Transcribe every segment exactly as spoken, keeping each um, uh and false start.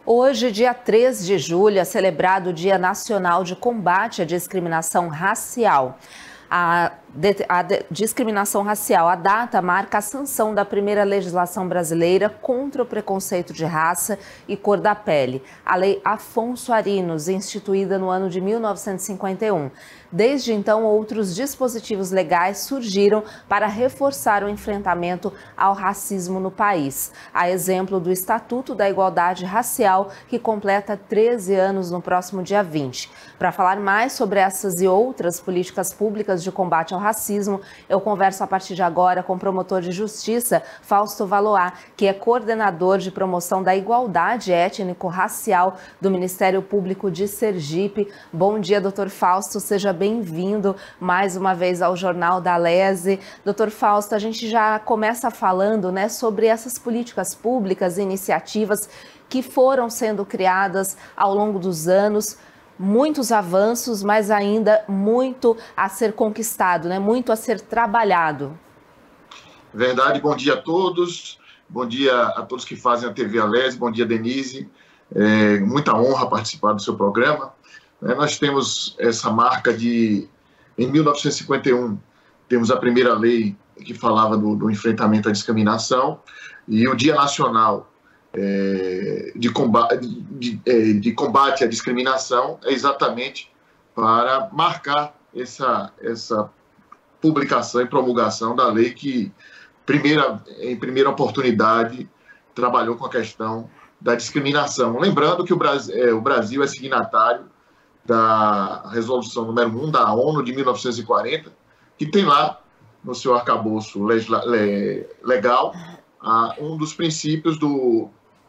Hoje, dia três de julho, é celebrado o Dia Nacional de Combate à Discriminação Racial. A, de, a de, discriminação racial, a data marca a sanção da primeira legislação brasileira contra o preconceito de raça e cor da pele, a Lei Afonso Arinos, instituída no ano de mil novecentos e cinquenta e um. Desde então, outros dispositivos legais surgiram para reforçar o enfrentamento ao racismo no país. A exemplo do Estatuto da Igualdade Racial, que completa treze anos no próximo dia vinte. Para falar mais sobre essas e outras políticas públicas de combate ao racismo, eu converso a partir de agora com o promotor de justiça, Fausto Valois, que é coordenador de promoção da igualdade étnico-racial do Ministério Público de Sergipe. Bom dia, doutor Fausto, seja bem-vindo mais uma vez ao Jornal da Alese. doutor Fausto, a gente já começa falando, né, sobre essas políticas públicas e iniciativas que foram sendo criadas ao longo dos anos. Muitos avanços, mas ainda muito a ser conquistado, né? Muito a ser trabalhado. Verdade, bom dia a todos, bom dia a todos que fazem a T V Alese, bom dia, Denise, é muita honra participar do seu programa. É, nós temos essa marca de, em mil novecentos e cinquenta e um, temos a primeira lei que falava do, do enfrentamento à discriminação, e o Dia Nacional É, de, combate, de, de, de combate à discriminação é exatamente para marcar essa, essa publicação e promulgação da lei que, primeira, em primeira oportunidade, trabalhou com a questão da discriminação. Lembrando que o Brasil, é, o Brasil é signatário da resolução número um da ONU de mil novecentos e quarenta, que tem lá no seu arcabouço legisla, le, legal a, um dos princípios do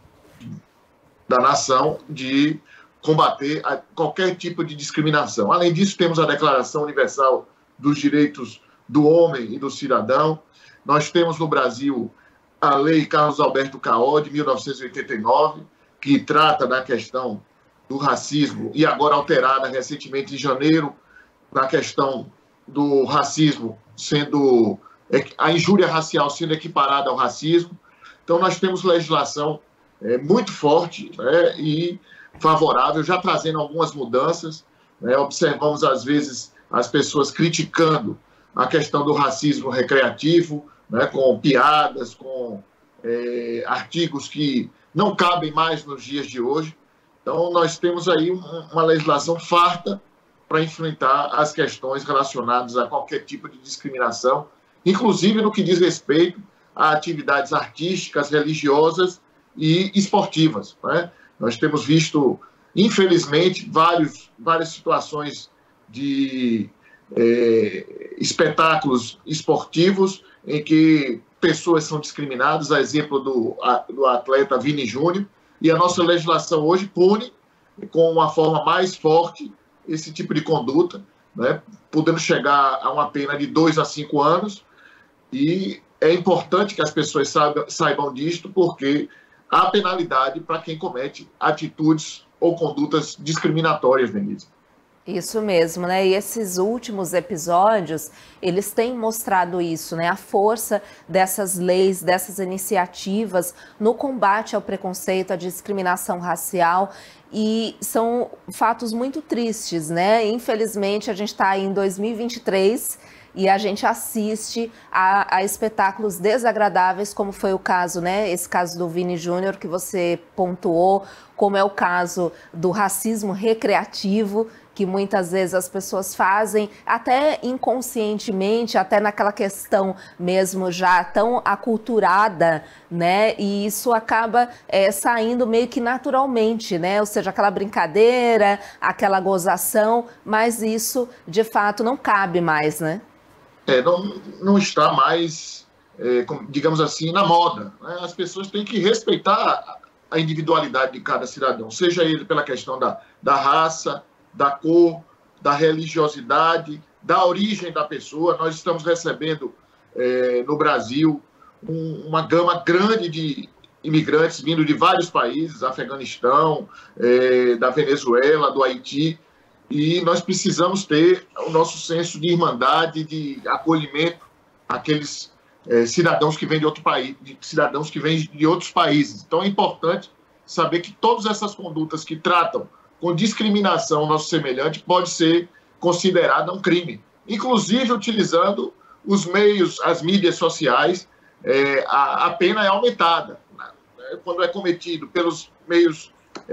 da nação de combater a qualquer tipo de discriminação. Além disso, temos a Declaração Universal dos Direitos do Homem e do Cidadão. Nós temos no Brasil a Lei Carlos Alberto Caó, de mil novecentos e oitenta e nove, que trata da questão do racismo, e agora alterada recentemente em janeiro, na questão do racismo sendo, a injúria racial sendo equiparada ao racismo. Então, nós temos legislação É, muito forte, né, e favorável, já trazendo algumas mudanças. Né, observamos, às vezes, as pessoas criticando a questão do racismo recreativo, né, com piadas, com é, artigos que não cabem mais nos dias de hoje. Então, nós temos aí uma, uma legislação farta para enfrentar as questões relacionadas a qualquer tipo de discriminação, inclusive no que diz respeito a atividades artísticas, religiosas e esportivas. Né? Nós temos visto, infelizmente, vários, várias situações de é, espetáculos esportivos em que pessoas são discriminadas, a exemplo do, a, do atleta Vini Júnior, e a nossa legislação hoje pune com uma forma mais forte esse tipo de conduta, né? Podendo chegar a uma pena de dois a cinco anos, e é importante que as pessoas saibam, saibam disto, porque há penalidade para quem comete atitudes ou condutas discriminatórias, Denise. Isso mesmo, né? E esses últimos episódios, eles têm mostrado isso, né? A força dessas leis, dessas iniciativas no combate ao preconceito, à discriminação racial. E são fatos muito tristes, né? Infelizmente, a gente está em dois mil e vinte e três e a gente assiste a, a espetáculos desagradáveis, como foi o caso, né? Esse caso do Vini Júnior que você pontuou, como é o caso do racismo recreativo, que muitas vezes as pessoas fazem, até inconscientemente, até naquela questão mesmo já tão aculturada, né? E isso acaba é, saindo meio que naturalmente, né? Ou seja, aquela brincadeira, aquela gozação, mas isso, de fato, não cabe mais, né? É, não, não está mais, é, digamos assim, na moda. Né? As pessoas têm que respeitar a individualidade de cada cidadão, seja ele pela questão da, da raça, da cor, da religiosidade, da origem da pessoa. Nós estamos recebendo é, no Brasil um, uma gama grande de imigrantes vindo de vários países, Afeganistão, é, da Venezuela, do Haiti, e nós precisamos ter o nosso senso de irmandade, de acolhimento àqueles é, cidadãos que vêm de outro país, de cidadãos que vêm de outros países. Então é importante saber que todas essas condutas que tratam com discriminação ao nosso semelhante pode ser considerada um crime, inclusive utilizando os meios, as mídias sociais, é, a, a pena é aumentada. Quando é cometido pelos meios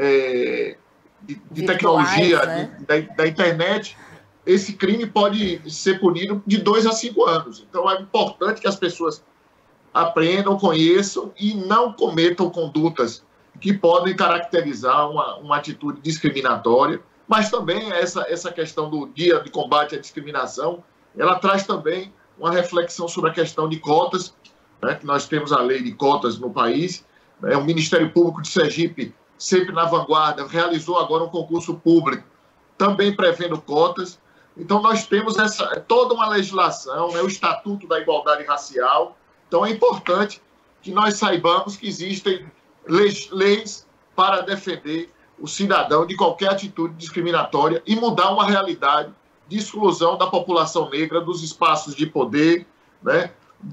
é, de, de tecnologia, né? de, da, da internet, esse crime pode ser punido de dois a cinco anos. Então é importante que as pessoas aprendam, conheçam e não cometam condutas que podem caracterizar uma, uma atitude discriminatória, mas também essa, essa questão do Dia de Combate à Discriminação, ela traz também uma reflexão sobre a questão de cotas, né, que nós temos a lei de cotas no país, né, o Ministério Público de Sergipe, sempre na vanguarda, realizou agora um concurso público, também prevendo cotas. Então nós temos essa, toda uma legislação, né, o Estatuto da Igualdade Racial. Então é importante que nós saibamos que existem leis, leis para defender o cidadão de qualquer atitude discriminatória e mudar uma realidade de exclusão da população negra dos espaços de poder, né,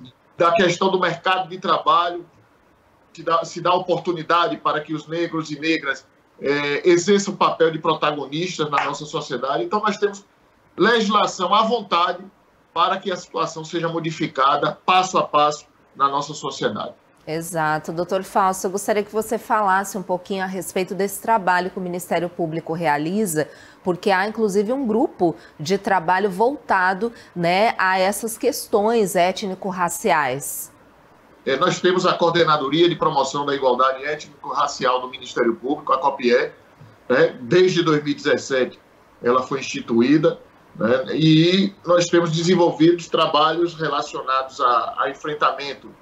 da questão do mercado de trabalho, que dá, se dá oportunidade para que os negros e negras é, exerçam o papel de protagonistas na nossa sociedade. Então nós temos legislação à vontade para que a situação seja modificada passo a passo na nossa sociedade. Exato. Doutor Fausto, eu gostaria que você falasse um pouquinho a respeito desse trabalho que o Ministério Público realiza, porque há inclusive um grupo de trabalho voltado, né, a essas questões étnico-raciais. É, nós temos a Coordenadoria de Promoção da Igualdade Étnico-Racial do Ministério Público, a COPIE, né, desde dois mil e dezessete ela foi instituída, né, e nós temos desenvolvido trabalhos relacionados a, a enfrentamento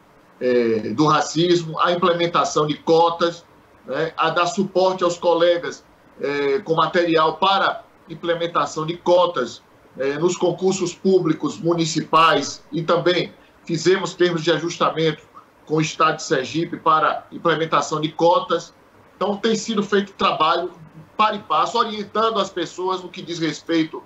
É, do racismo, a implementação de cotas, né, a dar suporte aos colegas é, com material para implementação de cotas é, nos concursos públicos municipais e também fizemos termos de ajustamento com o Estado de Sergipe para implementação de cotas. Então tem sido feito trabalho para e passo, orientando as pessoas no que diz respeito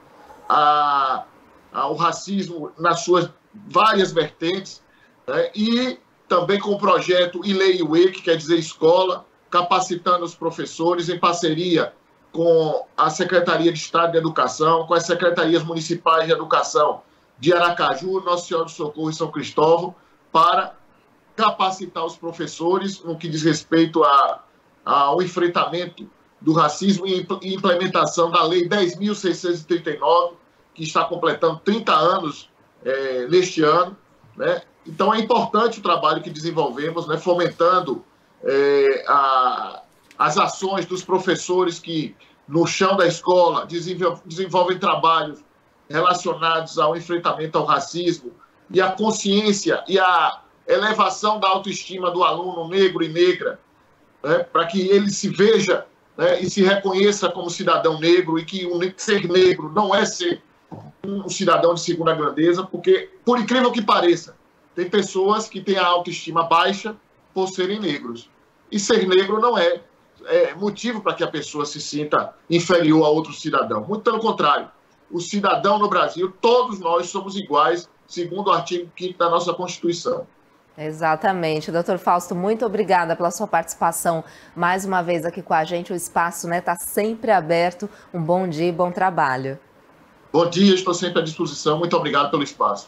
a, ao racismo nas suas várias vertentes, né, e também com o projeto I L E I U E, que quer dizer escola, capacitando os professores em parceria com a Secretaria de Estado de Educação, com as Secretarias Municipais de Educação de Aracaju, Nossa Senhora do Socorro e São Cristóvão, para capacitar os professores no que diz respeito a, ao enfrentamento do racismo e implementação da Lei dez mil seiscentos e trinta e nove, que está completando trinta anos é, neste ano, né? Então é importante o trabalho que desenvolvemos, né, fomentando é, a, as ações dos professores que, no chão da escola, desenvol, desenvolvem trabalhos relacionados ao enfrentamento ao racismo e a consciência e a elevação da autoestima do aluno negro e negra, né, para que ele se veja, né, e se reconheça como cidadão negro, e que um, ser negro não é ser um cidadão de segunda grandeza, porque, por incrível que pareça, tem pessoas que têm a autoestima baixa por serem negros. E ser negro não é, é motivo para que a pessoa se sinta inferior a outro cidadão. Muito pelo contrário. O cidadão no Brasil, todos nós somos iguais, segundo o artigo quinto da nossa Constituição. Exatamente. Doutor Fausto, muito obrigada pela sua participação mais uma vez aqui com a gente. O espaço, né, está sempre aberto. Um bom dia e bom trabalho. Bom dia, estou sempre à disposição. Muito obrigado pelo espaço.